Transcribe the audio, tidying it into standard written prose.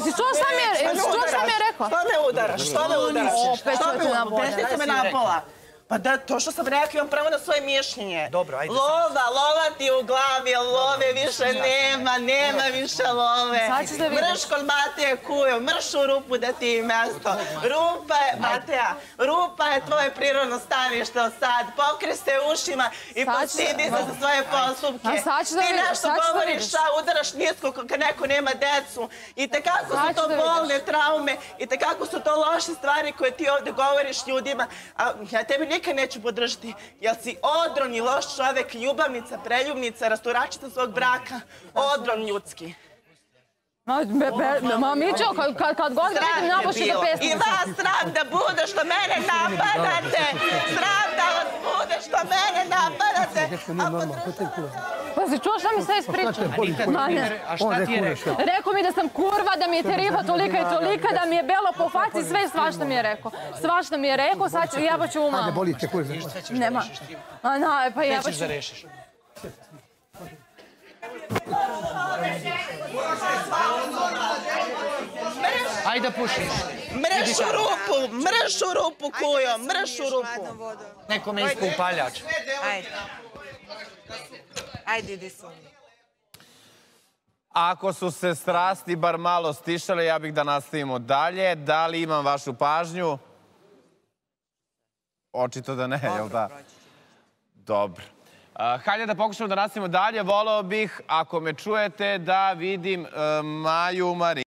Što mi je rekao? Što me udaraš? Što me udaraš? Opet ću te naboljati. Desite me napola. Pa da, to što sam rekao, imam pravo na svoje mišljenje. Dobro, ajde. Lova ti u glavi, love više nema više love. Mrš kod Mateje kuju, mrš u rupu da ti je mesto. Rupa je, Mateja, rupa je tvoje prirodno stanište od sad. Pokri se ušima i postidi se za svoje postupke. Ti nešto govoriš, udaraš nisko kad neko nema decu. I tekako su to bolne traume, i tekako su to loše stvari koje ti ovde govoriš ljudima. A ja tebi nikad neću podržati, jer si odron i loš čovek, ljubavnica, preljubnica, rasturačica svog braka, odron ljudski. Ma Mićo, kad god vidim naboši ga pesnicu. I vas sram da bude što mene napadate! Sram da vas bude što mene napadate! Pazi, čuo šta mi sve ispričao? A šta ti je rekao? Rekao mi da sam kurva, da mi je tarifa tolika i tolika, da mi je belo po faci, sve svašta mi je rekao. Svašta mi je rekao, sad ću jebaću u mamu. Ajde, boli te kurva. Nema. Pa jebaću. Nećeš da rešiš. Ajde da pušiš. Mrš u rupu, kujo, mrš u rupu. Neko me ispu upaljač. Ajde. Ajde, idi su. Ako su se strasti bar malo stišale, ja bih da nastavimo dalje. Da li imam vašu pažnju? Očito da ne, jel da? Dobro. Hajde da pokušamo da nastavimo dalje. Voleo bih, ako me čujete, da vidim Maju Marin.